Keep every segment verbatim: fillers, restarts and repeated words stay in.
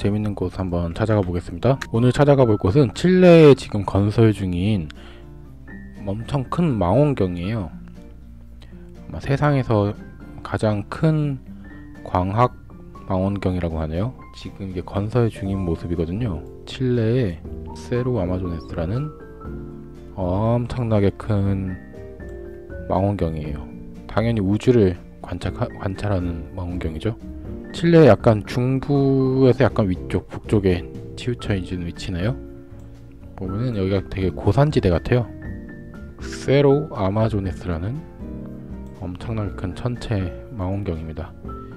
재밌는 곳 한번 찾아가 보겠습니다. 오늘 찾아가 볼 곳은 칠레에 지금 건설 중인 엄청 큰 망원경이에요. 아마 세상에서 가장 큰 광학 망원경이라고 하네요. 지금 이게 건설 중인 모습이거든요. 칠레의 세로 아마조네스라는 엄청나게 큰 망원경이에요. 당연히 우주를 관찰, 관찰하는 망원경이죠. 칠레의 약간 중부에서 약간 위쪽, 북쪽에 치우쳐 있는 위치네요. 보면은 여기가 되게 고산지대 같아요. 세로 아마조네스라는 엄청나게 큰 천체 망원경입니다.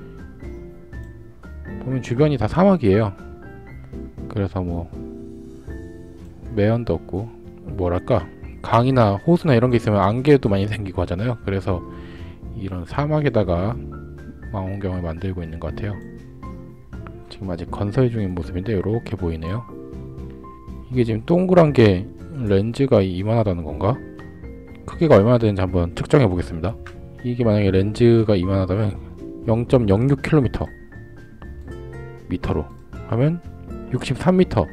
보면 주변이 다 사막이에요. 그래서 뭐 매연도 없고, 뭐랄까, 강이나 호수나 이런 게 있으면 안개도 많이 생기고 하잖아요. 그래서 이런 사막에다가 망원경을 만들고 있는 것 같아요. 지금 아직 건설 중인 모습인데 이렇게 보이네요. 이게 지금 동그란 게 렌즈가 이만하다는 건가? 크기가 얼마나 되는지 한번 측정해 보겠습니다. 이게 만약에 렌즈가 이만하다면 영 점 영육 킬로미터 미터로 하면 육십삼 미터,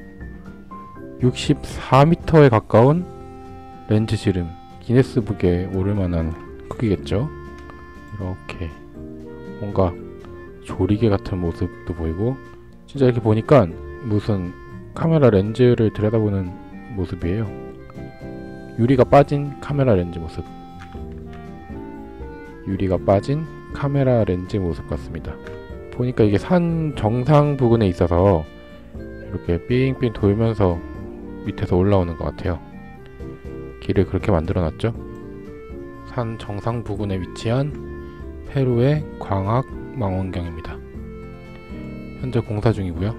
육십사 미터에 가까운 렌즈 지름, 기네스북에 오를 만한 크기겠죠. 이렇게 뭔가 조리개 같은 모습도 보이고, 진짜 이렇게 보니까 무슨 카메라 렌즈를 들여다보는 모습이에요. 유리가 빠진 카메라 렌즈 모습, 유리가 빠진 카메라 렌즈 모습 같습니다. 보니까 이게 산 정상 부근에 있어서 이렇게 삥삥 돌면서 밑에서 올라오는 것 같아요. 길을 그렇게 만들어 놨죠. 산 정상 부근에 위치한 페루의 광학 망원경입니다. 현재 공사 중이고요.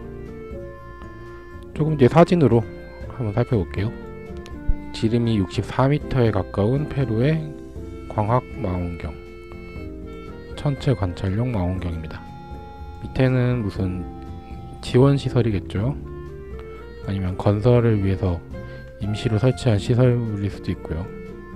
조금 뒤에 사진으로 한번 살펴볼게요. 지름이 육십사 미터에 가까운 페루의 광학 망원경, 천체 관찰용 망원경입니다. 밑에는 무슨 지원 시설이겠죠. 아니면 건설을 위해서 임시로 설치한 시설일 수도 있고요.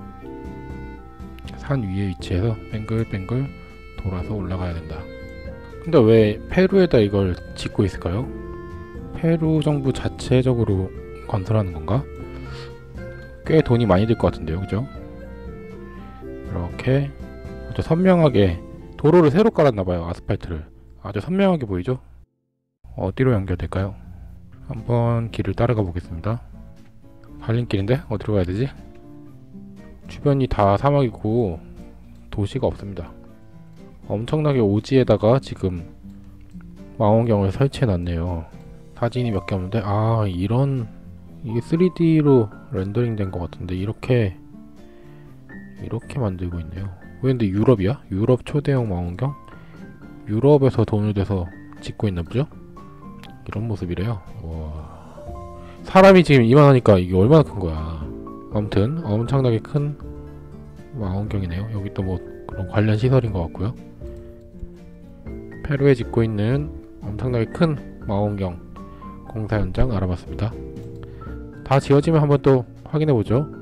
산 위에 위치해서 뱅글뱅글 돌아서 올라가야 된다. 근데 왜 페루에다 이걸 짓고 있을까요? 페루 정부 자체적으로 건설하는 건가? 꽤 돈이 많이 들 것 같은데요, 그죠? 이렇게 아주 선명하게 도로를 새로 깔았나봐요. 아스팔트를 아주 선명하게 보이죠? 어디로 연결될까요? 한번 길을 따라가 보겠습니다. 갈림길인데? 어디로 가야 되지? 주변이 다 사막이고 도시가 없습니다. 엄청나게 오지에다가 지금 망원경을 설치해 놨네요. 사진이 몇 개 없는데, 아, 이런, 이게 쓰리디로 렌더링 된 것 같은데, 이렇게 이렇게 만들고 있네요. 왜 근데 유럽이야? 유럽 초대형 망원경? 유럽에서 돈을 대서 짓고 있나 보죠? 이런 모습이래요. 와, 사람이 지금 이만하니까 이게 얼마나 큰 거야. 아무튼 엄청나게 큰 망원경이네요. 여기 또 뭐 그런 관련 시설인 것 같고요. 페루에 짓고 있는 엄청나게 큰 망원경 공사 현장 알아봤습니다. 다 지어지면 한번 또 확인해 보죠.